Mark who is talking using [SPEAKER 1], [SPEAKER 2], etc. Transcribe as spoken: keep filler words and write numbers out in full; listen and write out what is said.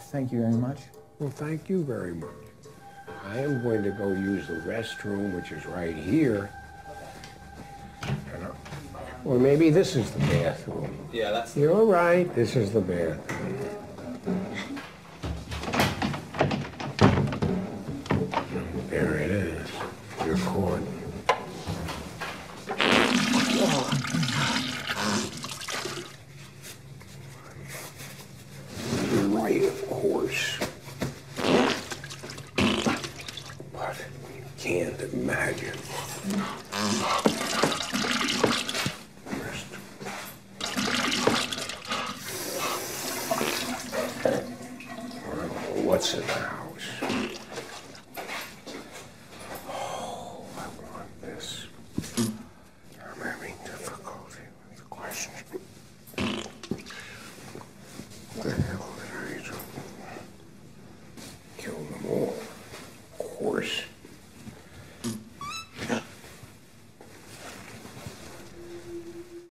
[SPEAKER 1] Thank you very much.
[SPEAKER 2] Well, thank you very much. I am going to go use the restroom, which is right here. And I, or maybe this is the bathroom.
[SPEAKER 3] Yeah, that's...
[SPEAKER 2] You're right, this is the bathroom. There it is. You're caught. You're right, of course. But you can't imagine. What's in the house? Oh, I want this. I'm having difficulty with the question. What the hell did I do? Kill them all. Of course.